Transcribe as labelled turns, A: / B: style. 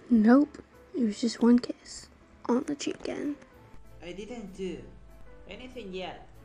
A: Nope, it was just one kiss on the cheek end.
B: I didn't do anything yet.